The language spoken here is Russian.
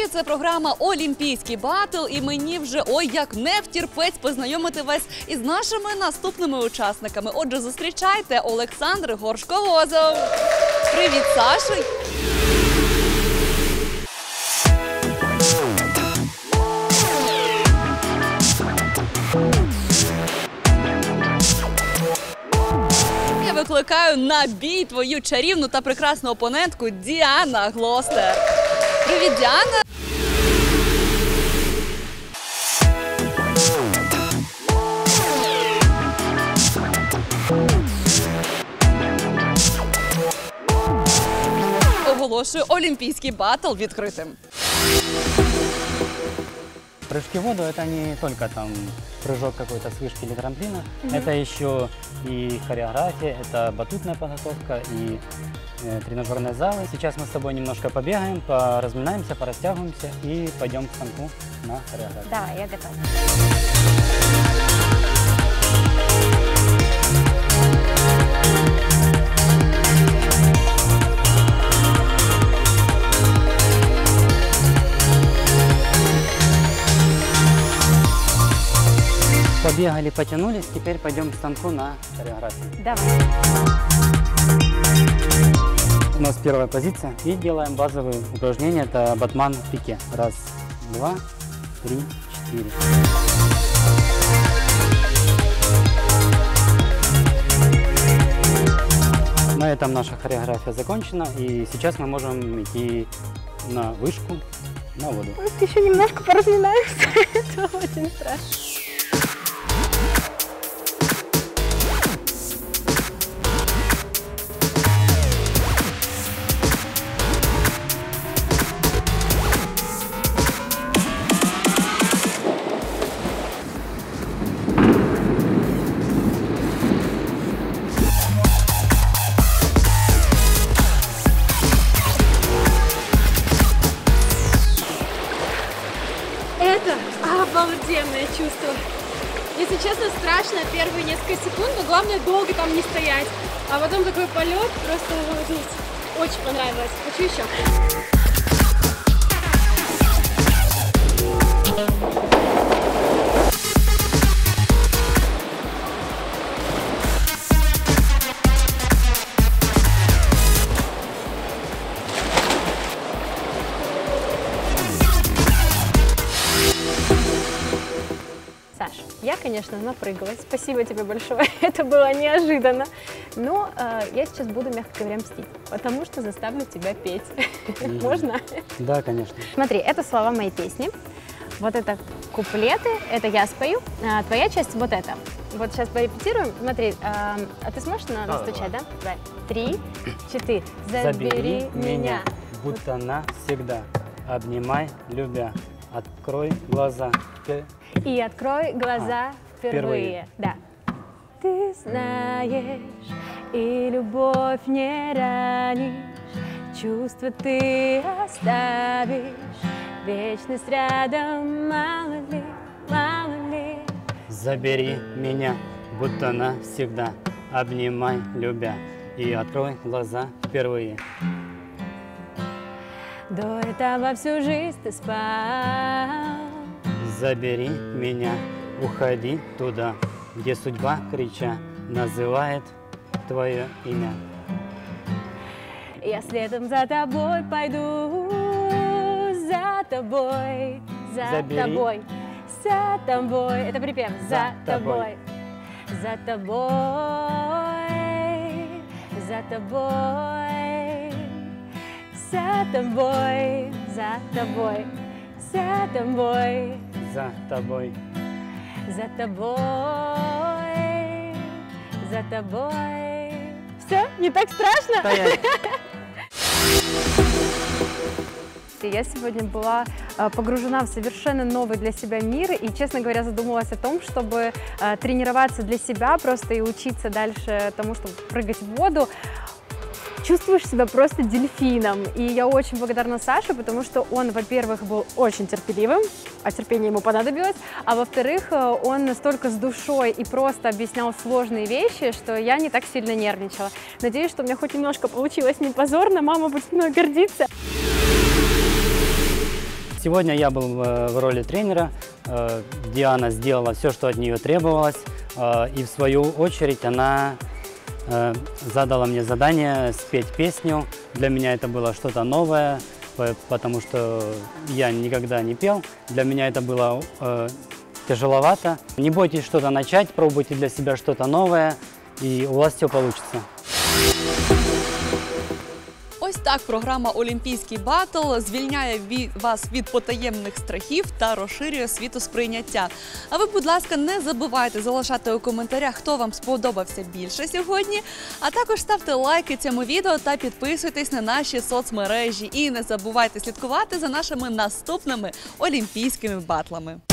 це програма «Олімпійський батл», і мені вже ой як не втерпець познайомити вас із нашими наступними учасниками. Отже, зустрічайте, Олександр Горшковозов. Привіт, Саша! Я викликаю на бій твою чарівну та прекрасну опонентку Діана Глостер. Привіт, Діана! Оголошую олімпійський батл відкритим. Прыжки в воду – это не только там прыжок какой-то с вышки или трамплина, это еще и хореография, это батутная подготовка и тренажерные залы. Сейчас мы с тобой немножко побегаем, поразминаемся, порастягиваемся и пойдем к станку на хореографию. Давай, я готова. Побегали, потянулись, теперь пойдем к станку на хореографию. Давай. У нас первая позиция и делаем базовые упражнения, это батман в пике. Раз, два, три, четыре. На этом наша хореография закончена, и сейчас мы можем идти на вышку, на воду. Еще немножко поразминаемся, это очень страшно. Это обалденное чувство. Если честно, страшно первые несколько секунд, но главное долго там не стоять. А потом такой полет, просто очень понравилось. Хочу еще. Саш, я, конечно, напрыгалась. Спасибо тебе большое. Это было неожиданно. Но я сейчас буду, мягко говоря, мстить, потому что заставлю тебя петь. Можно? Да, конечно. Смотри, это слова моей песни. Вот это куплеты, это я спою. А твоя часть вот это. Вот сейчас порепетируем. Смотри, а ты сможешь настучать, да? Давай. 3, 4. Забери меня. Будто навсегда. Обнимай, любя. Открой глаза. И открой глаза впервые. Да. Ты знаешь, и любовь не ранишь, чувства ты оставишь, вечность рядом, мало ли, мало ли. Забери меня, будто навсегда. Обнимай, любя. И открой глаза впервые. До этого всю жизнь ты спал. Забери меня, уходи туда, где судьба, крича, называет твое имя. Я следом за тобой пойду, за тобой, за тобой, за тобой. Это припев. За тобой, за тобой, за тобой, за тобой, за тобой, за тобой. За тобой. За тобой, за тобой. Все, не так страшно? Стоять. Я сегодня была погружена в совершенно новый для себя мир и, честно говоря, задумалась о том, чтобы тренироваться для себя просто и учиться дальше тому, чтобы прыгать в воду. Чувствуешь себя просто дельфином. И я очень благодарна Саше, потому что он, во-первых, был очень терпеливым, а терпение ему понадобилось, а во-вторых, он настолько с душой и просто объяснял сложные вещи, что я не так сильно нервничала. Надеюсь, что у меня хоть немножко получилось не позорно, мама будет мной гордиться. Сегодня я был в роли тренера. Диана сделала все, что от нее требовалось. И в свою очередь она задала мне задание спеть песню. Для меня это было что-то новое, потому что я никогда не пел. Для меня это было тяжеловато. Не бойтесь что-то начать, пробуйте для себя что-то новое, и у вас все получится. Ось так програма «Олімпійський батл» звільняє вас від потаємних страхів та розширює світосприйняття. А ви, будь ласка, не забувайте залишати у коментарях, хто вам сподобався більше сьогодні. А також ставте лайки цьому відео та підписуйтесь на наші соцмережі. І не забувайте слідкувати за нашими наступними олімпійськими батлами.